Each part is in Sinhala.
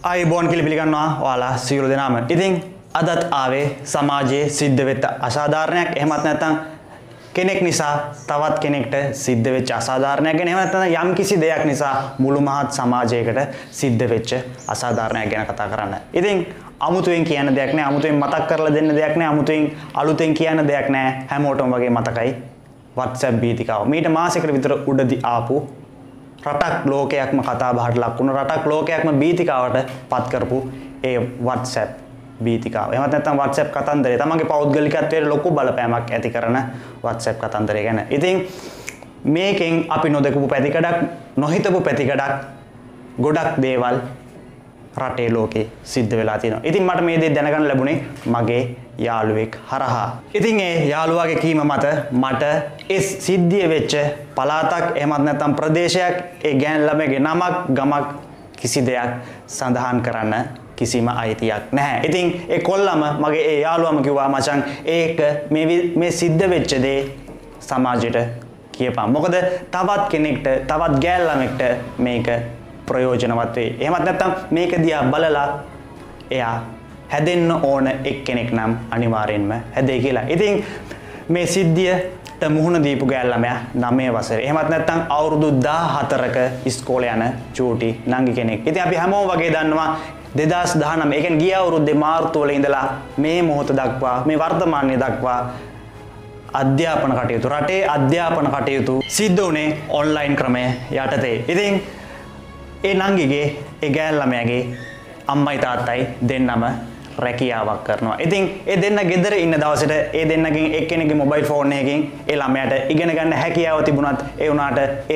ආයිබෝන් කියලා පිළිගන්නවා ඔයාලා සියලු දෙනාම. ඉතින් අදත් ආවේ සමාජයේ සිද්ධ වෙච්ච අසාධාරණයක්. එහෙමත් නැත්නම් කෙනෙක් නිසා තවත් කෙනෙක්ට සිද්ධ වෙච්ච අසාධාරණයක් ගැන. එහෙම නැත්නම් යම් කිසි දෙයක් නිසා මුළු මහත් සමාජයකට සිද්ධ වෙච්ච අසාධාරණයක් ගැන කතා කරන්න. ඉතින් අමුතුවෙන් කියන දෙයක් නෑ, අමුතුවෙන් මතක් කරලා දෙන්න දෙයක් නෑ, අමුතුවෙන් අලුතෙන් කියන්න දෙයක් නෑ. හැමෝටම වගේ මතකයි WhatsApp බීතිකාව. මීට මාසයකට විතර උඩදී ආපු රටක් ලෝකයක්ම කතා බහට ලක් වුණු රටක් ලෝකයක්ම බීතිකාවට පත් කරපු ඒ WhatsApp බීතිකාව. එහෙමත් නැත්නම් WhatsApp කතන්දරය තමන්ගේ පෞද්ගලිකත්වයට ලොකු බලපෑමක් ඇති කරන WhatsApp කතන්දරය ගැන. ඉතින් මේකෙන් අපි නොදකපු පැතිකඩක්, නොහිතපු පැතිකඩක්, ගොඩක් දේවල් රටේ ලෝකේ සිද්ධ වෙලා තියෙනවා. ඉතින් මට මේ දේ දැනගන්න ලැබුණේ මගේ යාළුවෙක් හරහා. ඉතින් ඒ යාළුවාගේ කීම මත මට ඒ සිද්ධිය වෙච්ච පළාතක් එහෙමත් නැත්නම් ප්‍රදේශයක්, ඒ ගෑන් ළමයිගේ නමක්, ගමක් කිසි දෙයක් සඳහන් කරන්න කිසිම අයිතියක් නැහැ. ඉතින් ඒ කොල්ලම මගේ ඒ යාළුවම කිව්වා මචං ඒක මේ සිද්ධ වෙච්ච දේ සමාජයට කියපන්. මොකද තවත් කෙනෙක්ට, තවත් ගෑන් ළමෙක්ට මේක ප්‍රයෝජනවත් වෙයි. එහෙමත් නැත්නම් මේක දිහා බලලා එයා හැදෙන්න ඕන එක්කෙනෙක් නම් අනිවාර්යෙන්ම හැදෙයි කියලා. ඉතින් මේ සිද්ධියට මුහුණ දීපු ගෑන් ළමයා 9 වසරේ. එහෙමත් නැත්නම් අවුරුදු 14ක ඉස්කෝලේ යන චූටි නංගි කෙනෙක්. ඉතින් අපි හැමෝම වගේ දන්නවා 2019 ඒ කියන්නේ ගිය අවුරුද්දේ මාර්තු වල ඉඳලා මේ මොහොත දක්වා, මේ වර්තමානයේ දක්වා අධ්‍යාපන කටයුතු, රටේ අධ්‍යාපන කටයුතු සිද්ධ වුණේ ඔන්ලයින් ක්‍රමය යටතේ. ඉතින් ඒ නංගිගේ, ඒ ගෑන් ළමයාගේ අම්මයි තාත්තයි දෙන්නම රැකියාවක් කරනවා. ඉතින් ඒ දෙන්න ගෙදර ඉන්න දවසට ඒ දෙන්නගෙන් එක්කෙනෙක්ගේ මොබයිල් ෆෝන් එකකින් ඒ ළමයාට ඉගෙන ගන්න හැකියාව තිබුණත් ඒ උනාට ඒ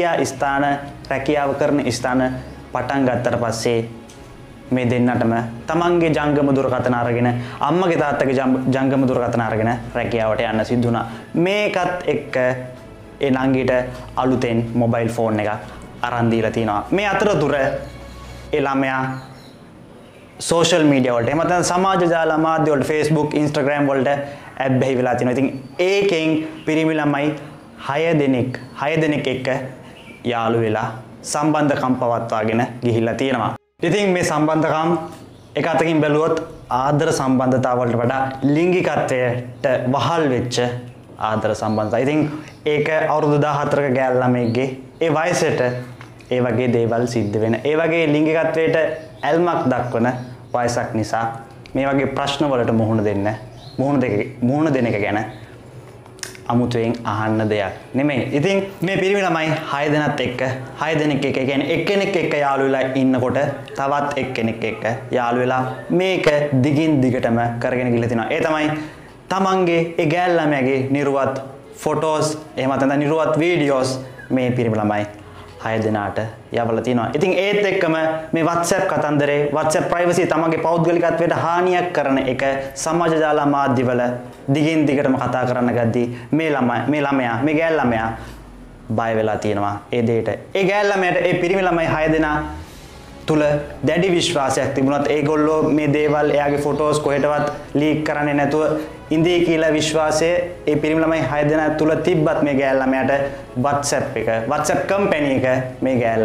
රැකියාව කරන ස්ථාන පටන් ගත්තට පස්සේ මේ දෙන්නටම තමන්ගේ ජංගම දුරකථන අරගෙන, අම්මගේ තාත්තගේ ජංගම දුරකථන අරගෙන රැකියාවට යන්න සිද්ධ වුණා. මේකත් එක්ක ඒ නංගිට අලුතෙන් මොබයිල් ෆෝන් එකක් අරන් දීලා තිනවා. මේ අතරතුර ඒ ළමයා සෝෂල් මීඩියා වලට, එහෙම නැත්නම් සමාජ ජාල මාධ්‍ය වලට, Facebook, Instagram වලට ඇබ්බැහි වෙලා තිනවා. ඉතින් ඒකෙන් පිරිමි ළමයි 6 දෙනෙක් එක්ක යාළු වෙලා සම්බන්ධකම් පවත්වාගෙන ගිහිල්ලා තියෙනවා. ඉතින් මේ සම්බන්ධකම් එක අතකින් බැලුවොත් ආදර සම්බන්ධතාව වලට වඩා ලිංගිකත්වයට වහල් වෙච්ච ආදර සම්බන්ධතා. ඉතින් ඒක අවුරුදු 14ක ගෑල් ළමෙක්ගේ ඒ වයසට ඒ වගේ දේවල් සිද්ධ වෙන, ඒ වගේ ලිංගිකත්වයට ඇල්මක් දක්වන වයසක් නිසා මේ වගේ ප්‍රශ්න වලට මුහුණ දෙන එක ගැන අමුතුවෙන් අහන්න දෙයක් නෙමෙයි. ඉතින් මේ පිරිමි ළමයි 6 දෙනෙක් එක්ක, 6 දෙනෙක් එක්ක කියන්නේ එක්කෙනෙක් එක්ක යාළු වෙලා ඉන්නකොට තවත් එක්කෙනෙක් එක්ක යාළු වෙලා මේක දිගින් දිගටම කරගෙන ගිහලා තිනවා. ඒ තමයි තමන්ගේ ඒ ගෑල් ළමයාගේ නිර්වත් ෆොටෝස්, එහෙමත් නැත්නම් නිර්වත් වීඩියෝස් මේ පිරිමි ළමයි 6 දෙනාට යවලා තිනවා. ඉතින් ඒත් එක්කම මේ WhatsApp කතන්දරේ, WhatsApp privacy තමන්ගේ පෞද්ගලිකත්වයට හානියක් කරන එක සමාජ ජාල මාධ්‍යවල දිගින් දිගටම කතා කරන්න ගද්දී මේ ගෑල් ළමයා බය වෙලා තියෙනවා ඒ දෙයට. ඒ ගෑල් ළමයාට ඒ පිරිමි ළමයි 6 දෙනා තුල දැඩි විශ්වාසයක් තිබුණත් ඒගොල්ලෝ මේ දේවල්, එයාගේ ෆොටෝස් කොහෙටවත් ලීක් කරන්නේ නැතුව ඉඳී කියලා විශ්වාසය ඒ පිරිමි ළමයි 6 දෙනා තුල තිබ්බත් මේ ගෑල් ළමයාට WhatsApp කම්පැනි එක මේ ගෑල්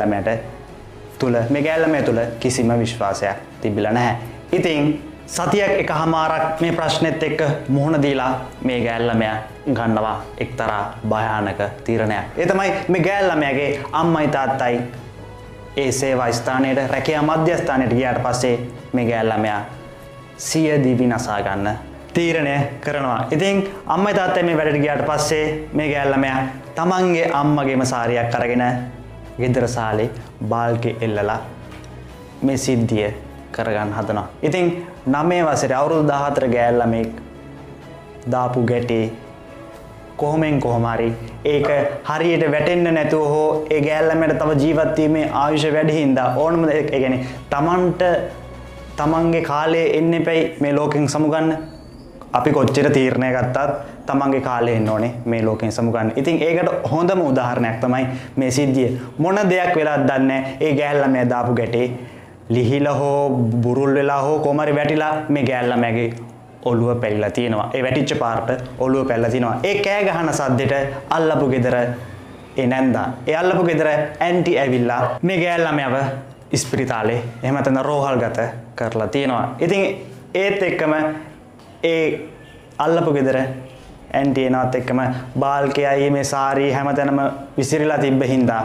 ළමයා තුල කිසිම විශ්වාසයක් තිබිලා නැහැ. ඉතින් සතියක් එකමාරක් මේ ප්‍රශ්නෙත් එක්ක මුහුණ දීලා මේ ගෑල් ළමයා ගන්නවා එක්තරා භයානක තීරණයක්. ඒ තමයි මේ ගෑල් ළමයාගේ අම්මයි තාත්තයි ඒ සේවා ස්ථානයේ, රැකියා මධ්‍යස්ථානයට ගියාට පස්සේ මේ ගෑල් ළමයා සිය දිවි නසා ගන්න තීරණය කරනවා. ඉතින් අම්මයි තාත්තයි මේ වැඩට ගියාට පස්සේ මේ ගෑල් ළමයා තමන්ගේ අම්මගේම සාරියක් අරගෙන ගෙදර සාලේ බාල්කේ එල්ලලා මේ සිද්ධිය කරගන්න හදනවා. ඉතින් 9 වසරේ අවුරුදු 14 ගෑල් ළමෙක් දාපු ගැටේ කොහොම හරි ඒක හරියට වැටෙන්න නැතුව හෝ ඒ ගෑල් ළමයට තව ජීවත් වීමේ ආයුෂ වැඩි හින්දා ඕනම ඒ කියන්නේ තමන්ගේ කාලේ එන්න එපයි මේ ලෝකෙන් සමුගන්න. අපි කොච්චර තීරණය ගත්තත් තමන්ගේ කාලේ එන්න ඕනේ මේ ලෝකෙන් සමුගන්න. ඉතින් ඒකට හොඳම උදාහරණයක් තමයි මේ සිද්ධිය. මොන දෙයක් වෙලාද දන්නේ ඒ ගෑල් ළමයා දාපු ගැටේ ලිහිලා හෝ බුරුල් වෙලා හෝ කොහමරි වැටිලා මේ ගෑල් ළමයාගේ ඔළුව පැලිලා තියෙනවා. ඒ වැටිච්ච පාරට ඔළුව පැලිලා තියෙනවා. ඒ කෑ ගහන සද්දෙට අල්ලපු ගෙදර ඒ නැන්දා. ඒ අල්ලපු ගෙදර ඇන්ටි ඇවිල්ලා මේ ගෑල් ළමයාව ඉස්පිරිතාලේ එහෙම නැත්නම් රෝහල්ගත කරලා තියෙනවා. ඉතින් ඒත් එක්කම ඒ අල්ලපු ගෙදර ඇන්ටි එනවත් එක්කම බාල්කයයි මේ සාරි හැමතැනම විසිරිලා තිබ්බ හින්දා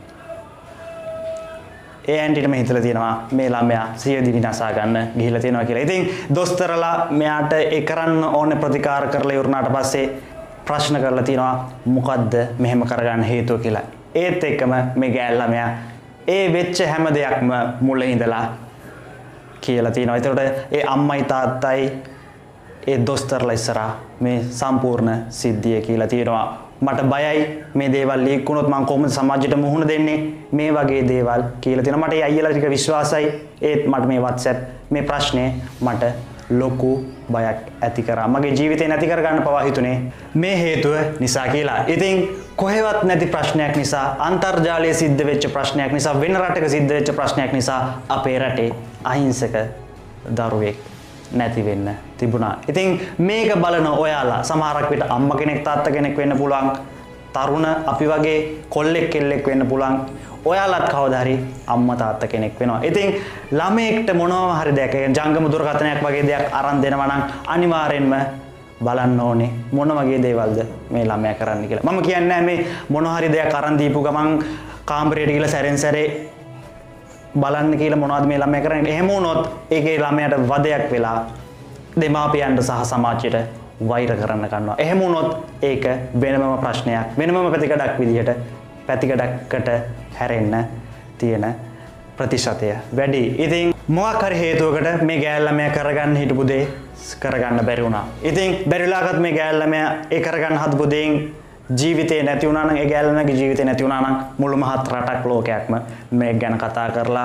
ඒ ඇන්ටිටම හිතලා තියෙනවා මේ ළමයා සියදිවි නසා ගන්න ගිහිල්ලා තියෙනවා කියලා. ඉතින් දොස්තරලා මෙයාට ඒ කරන්න ඕනේ ප්‍රතිකාර කරලා ඉවරනාට පස්සේ ප්‍රශ්න කරලා තියෙනවා මොකද්ද මෙහෙම කරගන්න හේතුව කියලා. ඒත් එක්කම මේ ගෑල් ළමයා ඒ වෙච්ච හැම දෙයක්ම මුලින් ඉඳලා කියලා තියෙනවා. ඒතකොට ඒ අම්මයි තාත්තයි ඒ දොස්තරලා ඉස්සරහා මේ සම්පූර්ණ සිද්ධිය කියලා තියෙනවා. මට බයයි මේ දේවල් ලීක් වුණොත් මම කොහොමද සමාජයට මුහුණ දෙන්නේ මේ වගේ දේවල් කියලා තියෙනවා. මට ඒ අයියලා ටික විශ්වාසයි. ඒත් මට මේ WhatsApp මේ ප්‍රශ්නේ මට ලොකු බයක් ඇති කරා. මගේ ජීවිතේ නැති කරගන්න පවා හිතුනේ මේ හේතුව නිසා කියලා. ඉතින් කොහෙවත් නැති ප්‍රශ්නයක් නිසා, අන්තර්ජාලයේ සිද්ධ වෙච්ච ප්‍රශ්නයක් නිසා, වෙන රටක සිද්ධ වෙච්ච ප්‍රශ්නයක් නිසා අපේ රටේ අහිංසක දරුවෙක් නැති වෙන්න තිබුණා. ඉතින් මේක බලන ඔයාලා සමහරක් විට අම්මා කෙනෙක් තාත්තා කෙනෙක් වෙන්න පුළුවන්, තරුණ අපි වගේ කොල්ලෙක් කෙල්ලෙක් වෙන්න පුළුවන්. ඔයාලත් කවදා හරි අම්මා තාත්තා කෙනෙක් වෙනවා. ඉතින් ළමයෙක්ට මොනවා හරි දෙයක්, ජංගම දුරකථනයක් වගේ දෙයක් අරන් දෙනවා නම් අනිවාර්යෙන්ම බලන්න ඕනේ මොන වගේ දේවල්ද මේ ළමයා කරන්න කියලා. මම කියන්නේ මේ මොන හරි දෙයක් අරන් දීපු ගමන් කාමරයට ගිහලා සැරෙන් සැරේ බලන්න කියලා මොනවද මේ ළමයා කරන්නේ. එහෙම වුණොත් ඒකේ ළමයාට වදයක් වෙලා දෙමාපියන්ට සහ සමාජයට වෛර කරන්න ගන්නවා. එහෙම වුණොත් ඒක වෙනමම ප්‍රශ්නයක්, වෙනමම පැතිකඩක් විදිහට පැතිකඩකට හැරෙන්න තියෙන ප්‍රතිශතය වැඩි. ඉතින් මොකක් හරි හේතුවකට මේ ගෑල් ළමයා කරගන්න හිටපු දේ කරගන්න බැරි වුණා. ඉතින් බැරිලාගත් මේ ගෑල් ළමයා ඒ කරගන්න හදපු දේෙන් ජීවිතේ නැති වුණා නම්, ඒ ගෑල් ළමයාගේ ජීවිතේ නැති වුණා නම් මුළු මහත් රටක් ලෝකයක්ම මේක ගැන කතා කරලා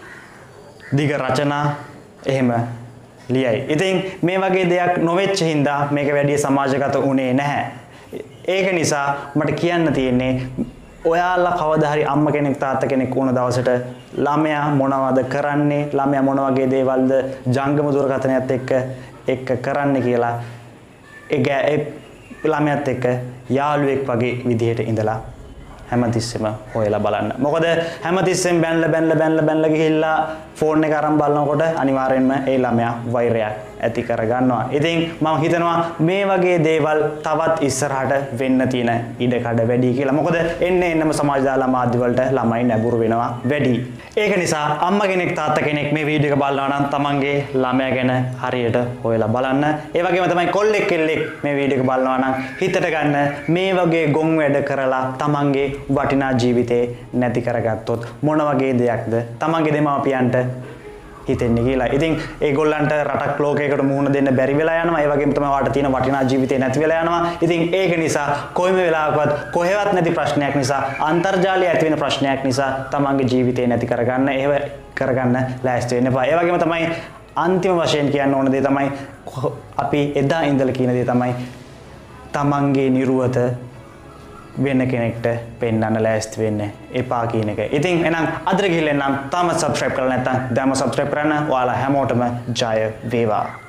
දිග රචනා එහෙම ලියයි. ඉතින් මේ වගේ දෙයක් නොවෙච්ච හින්දා මේක වැඩි සමාජගත වුණේ නැහැ. ඒක නිසා මට කියන්න තියෙන්නේ ඔයාලා කවදා හරි අම්මා කෙනෙක් තාත්තා කෙනෙක් වුණ දවසට ළමයා මොනවද කරන්නේ, ළමයා මොන වගේ දේවල්ද ජංගම දුරකථනයත් එක්ක කරන්න කියලා ඒ ළමයාත් එක්ක යාළුවෙක් වගේ විදිහට ඉඳලා හැමතිස්සෙම හොයලා බලන්න. මොකද හැමතිස්සෙම බැනලා ගිහිල්ලා ෆෝන් එක අරන් බලනකොට අනිවාර්යෙන්ම ඒ ළමයා වෛරයක් ඇති කරගන්නවා. ඉතින් මම හිතනවා මේ වගේ දේවල් තවත් ඉස්සරහට වෙන්න තියෙන ඉඩකඩ වැඩි කියලා. මොකද එන්නම සමාජ දාලා මාධ්‍ය වලට ළමයි නැඹුරු වෙනවා වැඩි. ඒක නිසා අම්මා කෙනෙක් තාත්තා කෙනෙක් මේ වීඩියෝ එක බලනවා නම් තමන්ගේ ළමයා ගැන හරියට හොයලා බලන්න. ඒ වගේම තමයි කොල්ලෙක් කෙල්ලෙක් මේ වීඩියෝ එක බලනවා නම් හිතට ගන්න මේ වගේ ගොන් වැඩ කරලා තමන්ගේ වටිනා ජීවිතේ නැති කරගත්තොත් මොන වගේ දෙයක්ද තමන්ගේ දෙමාපියන්ට හිතෙන්නේ කියලා. ඉතින් ඒගොල්ලන්ට රටක් ලෝකයකට මුහුණ දෙන්න බැරි වෙලා යනවා. ඒ වගේම තමයි වාට තියෙන වටිනා ජීවිතේ නැති වෙලා යනවා. ඉතින් ඒක නිසා කොයිම වෙලාවකවත් කොහෙවත් නැති ප්‍රශ්නයක් නිසා, අන්තර්ජාලයේ ඇති වෙන ප්‍රශ්නයක් නිසා තමන්ගේ ජීවිතේ නැති කරගන්න, ඒව කරගන්න ලෑස්ති වෙන්න එපා. ඒ වගේම තමයි අන්තිම වශයෙන් කියන්න ඕන දේ තමයි අපි එදා ඉඳලා කියන දේ තමයි තමන්ගේ නිර්වත වෙන කෙනෙක්ට පෙන්වන්න ලෑස්ති වෙන්න එපා කියන එක. ඉතින් එහෙනම් අදට ගිහින් එන්නම්. තාම subscribe කරලා නැත්නම් දැන්ම subscribe කරන්න. ඔයාලා හැමෝටම ජය වේවා.